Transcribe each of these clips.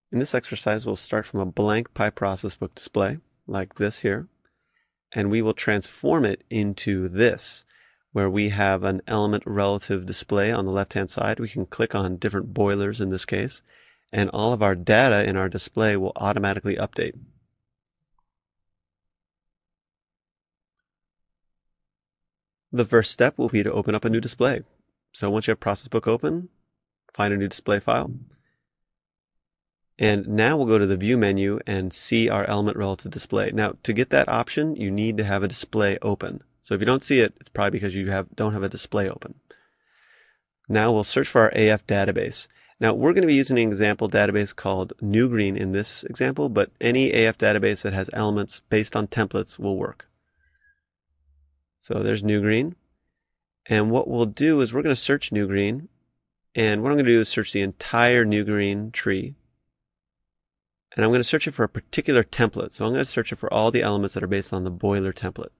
In this exercise, we'll start from a blank PI ProcessBook display, like this here, and we will transform it into this, where we have an element relative display on the left-hand side. We can click on different boilers in this case, and all of our data in our display will automatically update. The first step will be to open up a new display. So once you have ProcessBook open, find a new display file. And now we'll go to the View menu and see our element relative display. Now, to get that option, you need to have a display open. So if you don't see it, it's probably because you don't have a display open. Now we'll search for our AF database. Now we're going to be using an example database called NewGreen in this example, but any AF database that has elements based on templates will work. So there's NewGreen. And what we'll do is we're going to search NewGreen. And what I'm going to do is search the entire NewGreen tree. And I'm going to search it for a particular template. So I'm going to search it for all the elements that are based on the boiler template.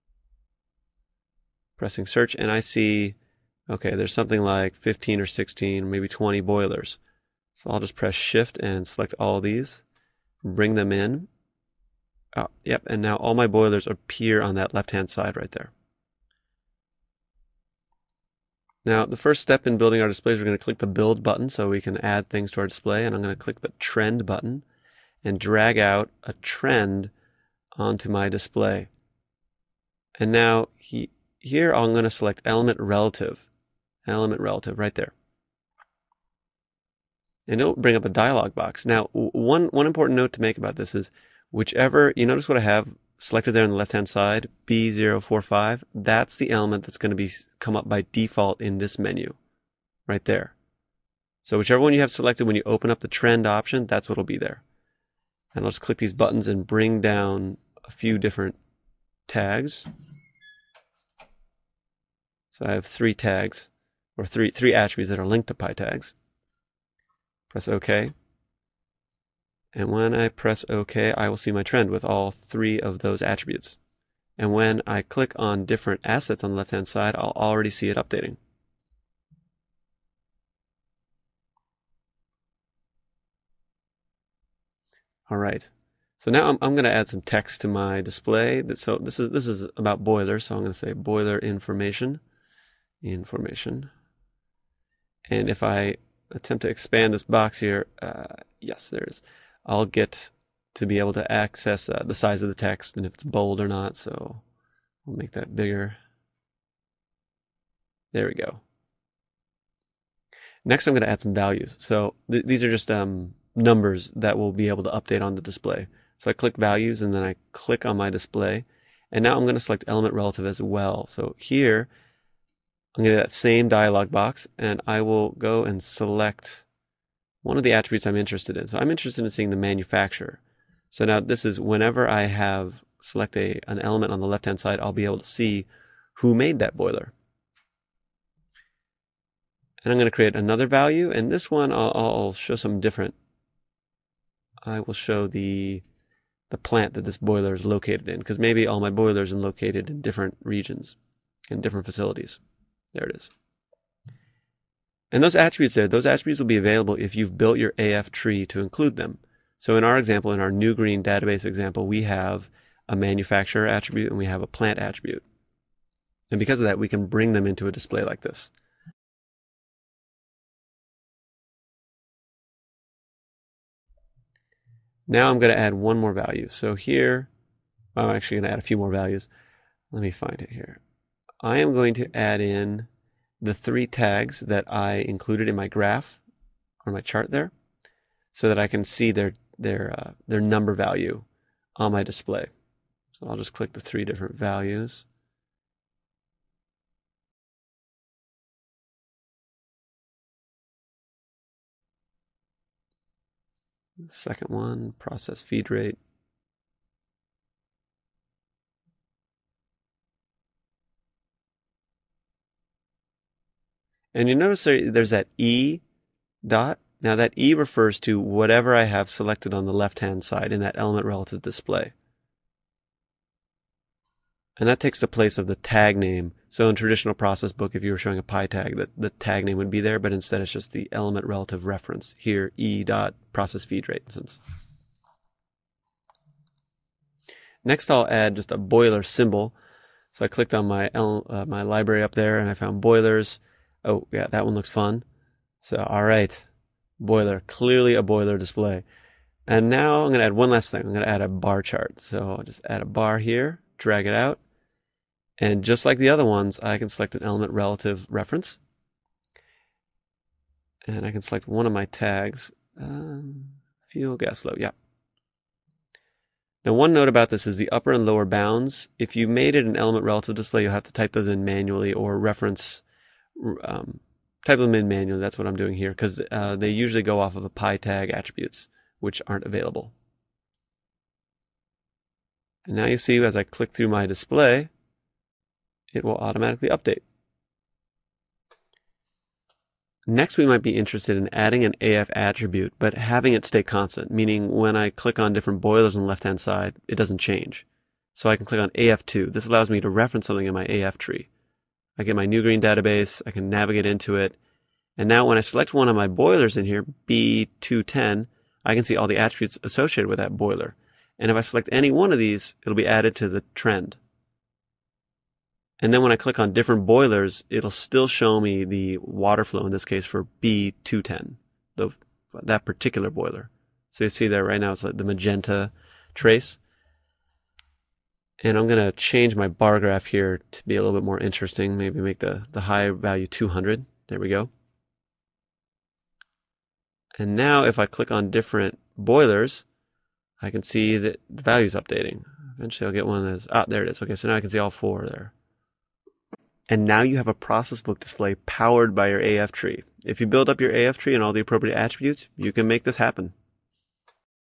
Pressing search, and I see, okay, there's something like 15 or 16, maybe 20 boilers. So I'll just press Shift and select all of these, bring them in. Oh, yep, and now all my boilers appear on that left-hand side right there. Now, the first step in building our displays, we're going to click the Build button so we can add things to our display, and I'm going to click the Trend button and drag out a trend onto my display. And now here I'm going to select element relative right there. And it'll bring up a dialog box. Now, one important note to make about this is whichever, you notice what I have selected there on the left-hand side, B045, that's the element that's going to come up by default in this menu right there. So whichever one you have selected when you open up the trend option, that's what will be there. And I'll just click these buttons and bring down a few different tags. So I have 3 tags, or three attributes that are linked to PI tags. Press OK. And when I press OK, I will see my trend with all 3 of those attributes. And when I click on different assets on the left-hand side, I'll already see it updating. All right. So now I'm going to add some text to my display. So this is about boilers. So I'm going to say boiler information. And if I attempt to expand this box here, yes, there is. I'll get to be able to access the size of the text and if it's bold or not. So I'll make that bigger. There we go. Next, I'm going to add some values. So these are just numbers that will be able to update on the display. So I click values and then I click on my display. And now I'm going to select element relative as well. So here, I'm going to get that same dialog box and I will go and select one of the attributes I'm interested in. So I'm interested in seeing the manufacturer. So now this is whenever I have select an element on the left-hand side, I'll be able to see who made that boiler. And I'm going to create another value, and this one I'll show some different. I will show the plant that this boiler is located in, because maybe all my boilers are located in different regions, in different facilities. There it is. And those attributes will be available if you've built your AF tree to include them. So in our example, in our NewGreen database example, we have a manufacturer attribute and we have a plant attribute. And because of that, we can bring them into a display like this. Now I'm going to add one more value. So here, I'm actually going to add a few more values. Let me find it here. I am going to add in the 3 tags that I included in my graph or my chart there so that I can see their number value on my display. So I'll just click the 3 different values. The second one, process feed rate. And you notice there's that E dot. Now that E refers to whatever I have selected on the left-hand side in that element relative display. And that takes the place of the tag name. So in traditional ProcessBook, if you were showing a PI tag, the tag name would be there, but instead it's just the element relative reference. Here, e.processFeedRate, for instance. Next, I'll add just a boiler symbol. So I clicked on my library up there, and I found boilers. Oh, yeah, that one looks fun. So, all right, boiler, clearly a boiler display. And now I'm going to add one last thing. I'm going to add a bar chart. So I'll just add a bar here, drag it out. And just like the other ones, I can select an element relative reference. And I can select one of my tags. Fuel, gas flow, yeah. Now, one note about this is the upper and lower bounds. If you made it an element relative display, you'll have to type those in manually or reference, type them in manually. That's what I'm doing here because they usually go off of a PI tag attributes, which aren't available. And now you see as I click through my display, it will automatically update. Next, we might be interested in adding an AF attribute, but having it stay constant, meaning when I click on different boilers on the left-hand side, it doesn't change. So I can click on AF2. This allows me to reference something in my AF tree. I get my new green database, I can navigate into it, and now when I select one of my boilers in here, B210, I can see all the attributes associated with that boiler. And if I select any one of these, it'll be added to the trend. And then when I click on different boilers, it'll still show me the water flow, in this case for B210, that particular boiler. So you see there right now, it's like the magenta trace. And I'm going to change my bar graph here to be a little bit more interesting. Maybe make the high value 200. There we go. And now if I click on different boilers, I can see that the value's updating. Eventually I'll get one of those. Ah, there it is. Okay, so now I can see all four there. And now you have a ProcessBook display powered by your AF tree. If you build up your AF tree and all the appropriate attributes, you can make this happen.